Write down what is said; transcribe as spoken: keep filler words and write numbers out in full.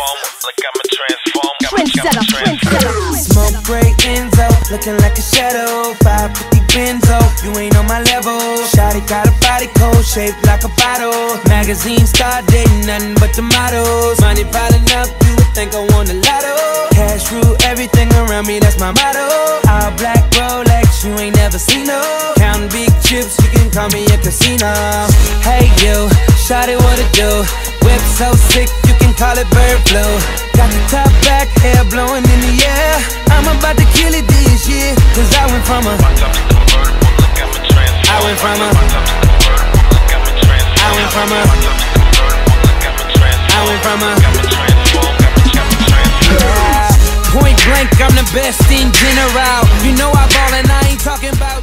transform, like I'm a transform. Trendsetter, trendsetter. Smoke gray Enzo, looking like a shadow. five fifty Benzo, you ain't on my level. Shawty got a body cold, shaped like a bottle. Magazine star dating, nothing but the models. Money piling up, you would think I won the lotto. Cash rule everything around me, that's my motto. All black Rolex, you ain't never seen no. Counting big chips, you can call me a casino. Hey you, shawty what it do? Whip so sick, you can call it bird flu. Got the top back, hair blowing in the air. I'm about to kill it this year, cause I went from a I went from a I went from a I went from a yeah. Point blank, I'm the best in general. You know I ball and I ain't talking about